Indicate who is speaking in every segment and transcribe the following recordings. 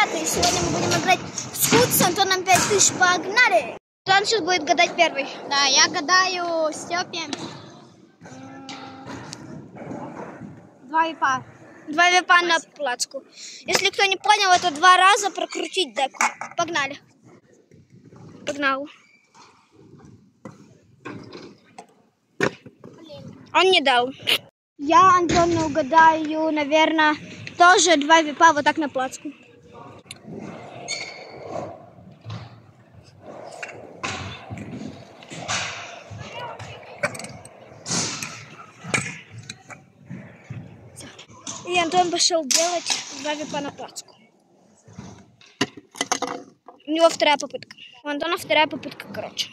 Speaker 1: ребята, и сегодня мы будем играть в скут с Антоном 5000. Погнали! Антон сейчас будет гадать первый.
Speaker 2: Да, я гадаю Степе 2 випа.
Speaker 1: 2 випа на плацку. Если кто не понял, это 2 раза прокрутить деку. Погнали. Погнал. Он не дал. Я Антону угадаю, наверное, тоже 2 випа вот так на плацку. И Антон пошел делать 2 випа на плацку. У него вторая попытка. У Антона вторая попытка, короче.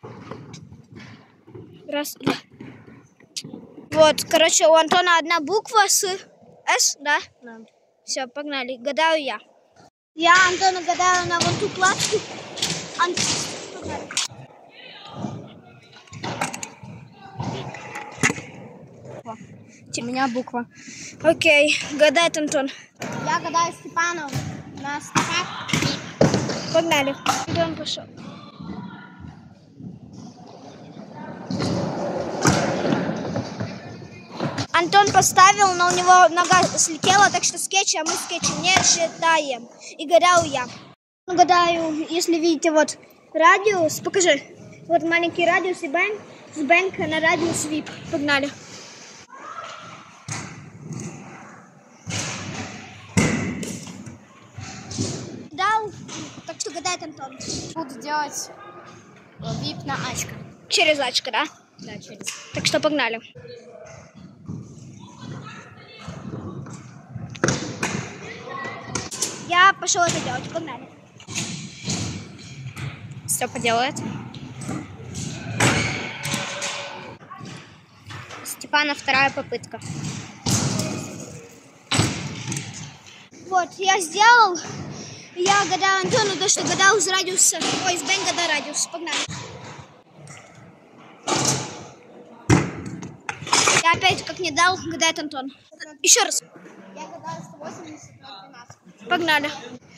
Speaker 1: Раз, два. Вот, короче, у Антона одна буква с С, да? Да. Все, погнали. Гадаю я. Я Антону гадаю на вон ту плацку. Погнали.
Speaker 2: У меня буква.
Speaker 1: Окей, гадает Антон.
Speaker 2: Я гадаю Степану на стакан.
Speaker 1: Погнали. Антон пошел. Антон поставил, но у него нога слетела, так что скетчи, а мы скетчи не считаем. И гадаю я. Гадаю, если видите, вот радиус, покажи. Вот маленький радиус и бэнк, с бэнка на радиус вип. Погнали. Дал, так что гадает Антон.
Speaker 2: Буду делать вип на Ачка.
Speaker 1: Через Ачка, да?
Speaker 2: Да, через.
Speaker 1: Так что погнали. Я пошел это делать, погнали.
Speaker 2: Степа делает. Степана вторая попытка.
Speaker 1: Вот, я сделал. Я гадаю Антону, то, что гадал с радиуса. Ой, с бенга до радиуса. Погнали. Я опять как не дал, гадает Антон. Еще раз.
Speaker 2: Я гадаю 180 на 12.
Speaker 1: Погнали.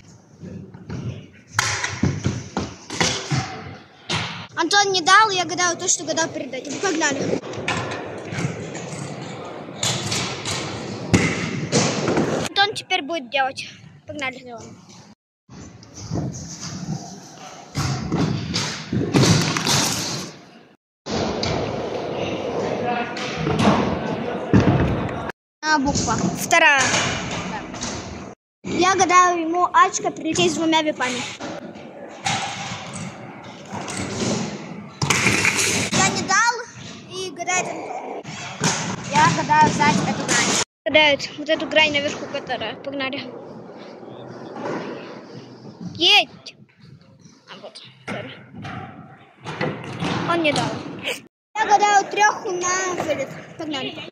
Speaker 1: Антон не дал, я гадаю то, что гадал перед этим. Погнали. Антон теперь будет делать. Погнали.
Speaker 2: Делаем. Буква.
Speaker 1: Вторая.
Speaker 2: Да.
Speaker 1: Я гадаю ему Ачка прилететь с 2 випами. Я не дал и гадает Антон.
Speaker 2: Я гадаю взять эту грань.
Speaker 1: Гадает вот эту грань наверху, которая. Погнали. Едь! А вот. Sorry. Он не дал. Я гадаю 3 на вылет. Погнали.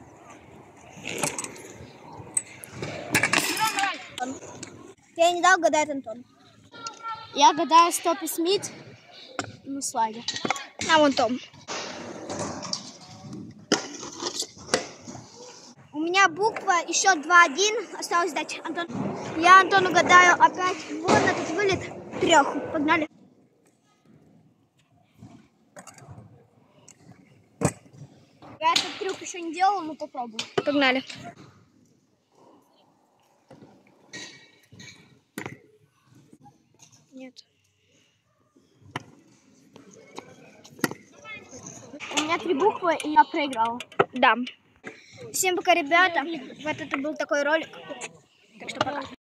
Speaker 1: Я не дал, гадает Антон.
Speaker 2: Я гадаю Степе Смит на слайде.
Speaker 1: А вон том. У меня буква, еще 2-1. Осталось дать. Антон. Я Антону гадаю опять вот этот вылет 3. Погнали.
Speaker 2: Я этот трюк еще не делала, но попробую.
Speaker 1: Погнали. Нет.
Speaker 2: У меня 3 буквы, и я проиграла.
Speaker 1: Да. Всем пока, ребята. Вот это был такой ролик. Так что пока.